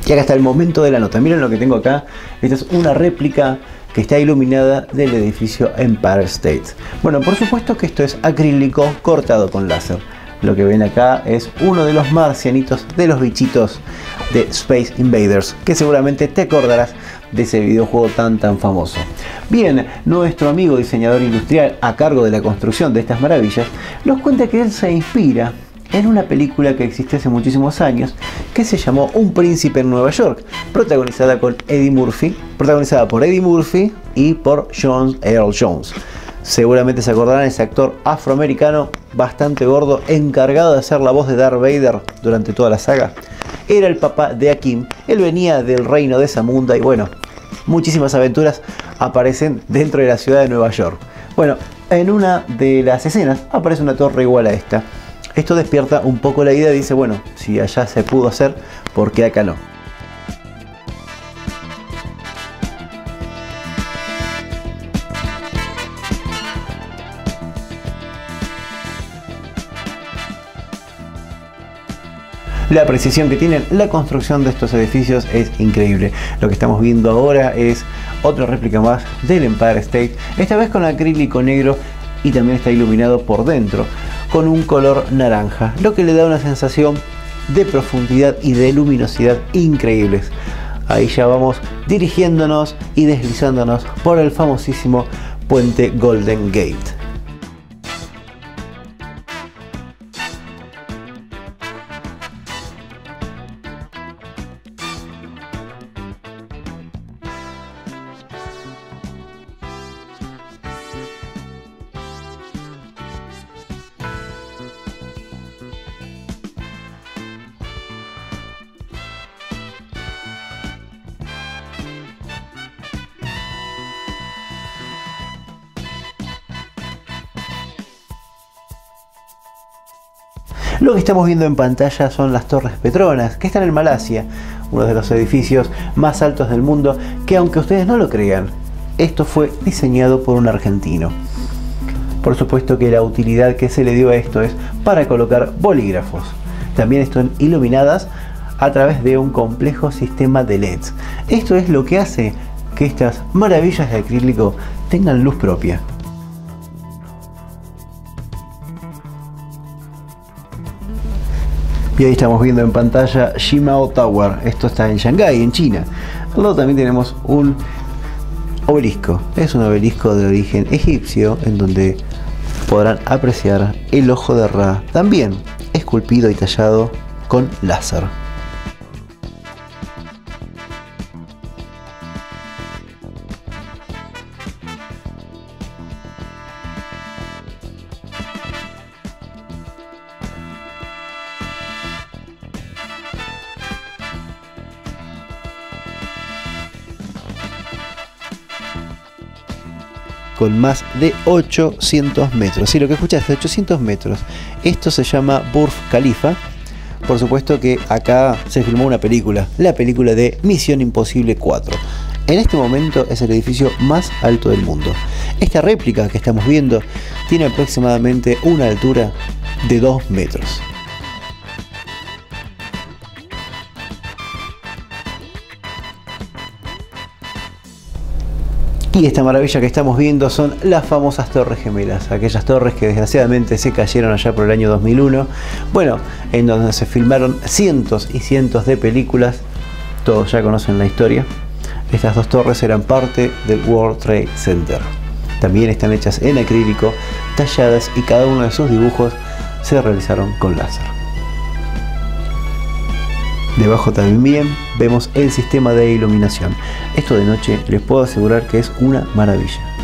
Y acá está el momento de la nota. Miren lo que tengo acá. Esta es una réplica que está iluminada del edificio Empire State. Bueno, por supuesto que esto es acrílico cortado con láser. Lo que ven acá es uno de los marcianitos, de los bichitos de Space Invaders, que seguramente te acordarás de ese videojuego tan famoso. Bien, nuestro amigo diseñador industrial a cargo de la construcción de estas maravillas nos cuenta que él se inspira en una película que existe hace muchísimos años que se llamó Un príncipe en Nueva York, protagonizada por Eddie Murphy y por John Earl Jones. Seguramente se acordarán, ese actor afroamericano bastante gordo, encargado de hacer la voz de Darth Vader durante toda la saga. Era el papá de Akim. Él venía del reino de Zamunda y bueno, muchísimas aventuras aparecen dentro de la ciudad de Nueva York. Bueno, en una de las escenas aparece una torre igual a esta. Esto despierta un poco la idea, dice, bueno, si allá se pudo hacer, ¿por qué acá no? La precisión que tienen la construcción de estos edificios es increíble. Lo que estamos viendo ahora es otra réplica más del Empire State, esta vez con acrílico negro y también está iluminado por dentro con un color naranja, lo que le da una sensación de profundidad y de luminosidad increíbles. Ahí ya vamos dirigiéndonos y deslizándonos por el famosísimo puente Golden Gate. Lo que estamos viendo en pantalla son las Torres Petronas, que están en Malasia, uno de los edificios más altos del mundo, que aunque ustedes no lo crean, esto fue diseñado por un argentino. Por supuesto que la utilidad que se le dio a esto es para colocar bolígrafos. También están iluminadas a través de un complejo sistema de LEDs. Esto es lo que hace que estas maravillas de acrílico tengan luz propia. Y ahí estamos viendo en pantalla Shimao Tower. Esto está en Shanghái, en China. Al lado también tenemos un obelisco. Es un obelisco de origen egipcio en donde podrán apreciar el ojo de Ra, también esculpido y tallado con láser. Con más de 800 metros. Sí, lo que escuchaste, 800 metros. Esto se llama Burj Khalifa. Por supuesto que acá se filmó una película, la película de Misión Imposible 4. En este momento es el edificio más alto del mundo. Esta réplica que estamos viendo tiene aproximadamente una altura de 2 metros. Y esta maravilla que estamos viendo son las famosas Torres Gemelas, aquellas torres que desgraciadamente se cayeron allá por el año 2001, bueno, en donde se filmaron cientos y cientos de películas. Todos ya conocen la historia. Estas dos torres eran parte del World Trade Center. También están hechas en acrílico, talladas, y cada uno de sus dibujos se realizaron con láser. Debajo también vemos el sistema de iluminación. Esto de noche les puedo asegurar que es una maravilla.